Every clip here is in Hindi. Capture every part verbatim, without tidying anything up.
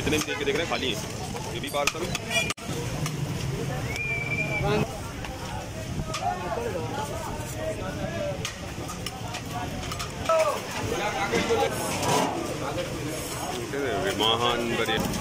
जितने भी देख रहे हैं खाली है। ये भी पार्सल विमाहान biryani.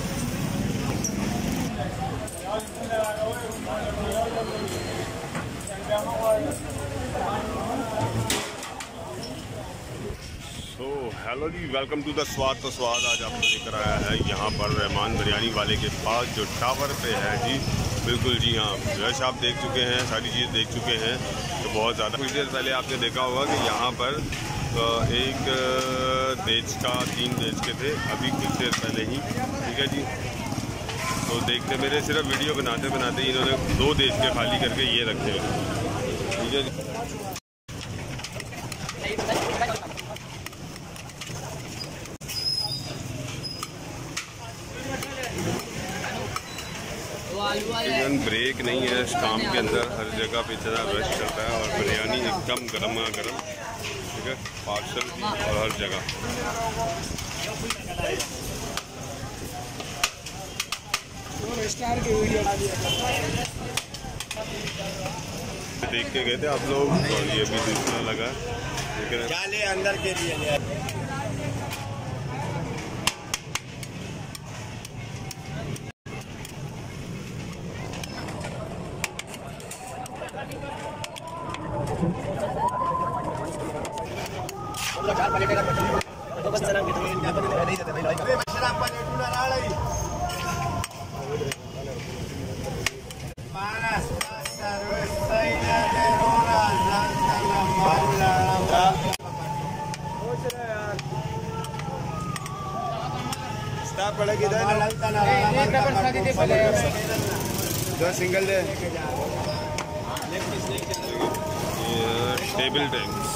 So hello ji, welcome to the Swaad. तो स्वाद आज आपको लेकर आया है यहाँ पर रहमान बिरयानी वाले के पास जो टावर पे है जी। बिल्कुल जी हाँ, रश आप देख चुके हैं, सारी चीज़ देख चुके हैं। तो बहुत ज़्यादा कुछ देर पहले आपने देखा होगा कि यहाँ पर एक देश का तीन देश के थे, अभी कुछ देर पहले ही, ठीक है जी। तो देखते मेरे सिर्फ वीडियो बनाते बनाते इन्होंने दो देश के खाली करके ये रखे हैं, ठीक है जी। ब्रेक नहीं है इस काम के अंदर, हर जगह पे इतना रश चलता है और बिरयानी एकदम गर्मा गर्म, ठीक है, पार्सल की और हर जगह। देख के गए थे आप लोग और ये भी दूसरा लगा, ठीक है, अंदर के लिए। दो सिंगल दे टेबल टैंक्स।